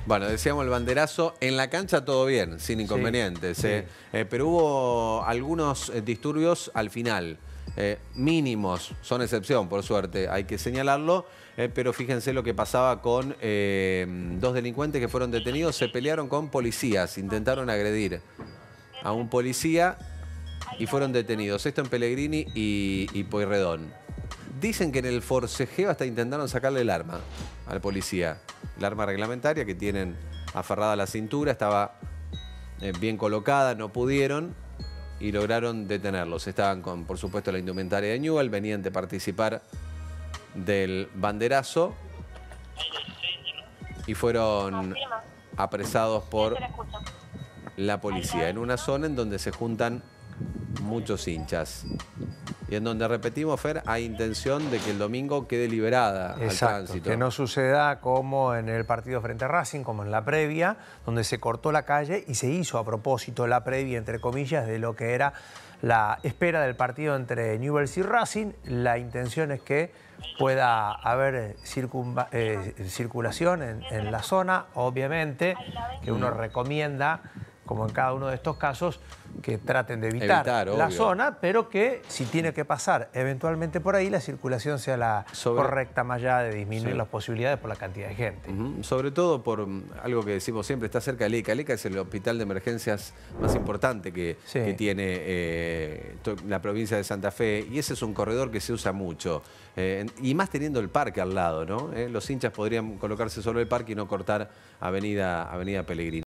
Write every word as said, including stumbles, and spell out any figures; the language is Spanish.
Bueno, decíamos el banderazo. En la cancha todo bien, sin inconvenientes. Sí, eh. sí. Eh, pero hubo algunos eh, disturbios al final. Eh, mínimos, son excepción, por suerte, hay que señalarlo. Eh, pero fíjense lo que pasaba con eh, dos delincuentes que fueron detenidos. Se pelearon con policías, intentaron agredir a un policía y fueron detenidos. Esto en Pellegrini y, y Pueyrredón. Dicen que en el forcejeo hasta intentaron sacarle el arma al policía. El arma reglamentaria que tienen aferrada a la cintura, estaba eh, bien colocada, no pudieron y lograron detenerlos. Estaban con, por supuesto, la indumentaria de Newell, venían de participar del banderazo y fueron apresados por la policía en una zona en donde se juntan muchos hinchas. Y en donde, repetimos, Fer, hay intención de que el domingo quede liberada al tránsito. Que no suceda como en el partido frente a Racing, como en la previa, donde se cortó la calle y se hizo a propósito la previa, entre comillas, de lo que era la espera del partido entre Newell's y Racing. La intención es que pueda haber circunva, eh, circulación en, en la zona, obviamente, que uno recomienda, como en cada uno de estos casos, que traten de evitar, evitar la obvio. zona, pero que si tiene que pasar eventualmente por ahí, la circulación sea la Sobre... correcta, más allá de disminuir sí. las posibilidades por la cantidad de gente. Uh-huh. Sobre todo por um, algo que decimos siempre, está cerca de Leca. Leca es el hospital de emergencias más importante que, sí. que tiene eh, la provincia de Santa Fe, y ese es un corredor que se usa mucho. Eh, y más teniendo el parque al lado, ¿no? Eh, los hinchas podrían colocarse sobre el parque y no cortar Avenida, Avenida Pellegrini.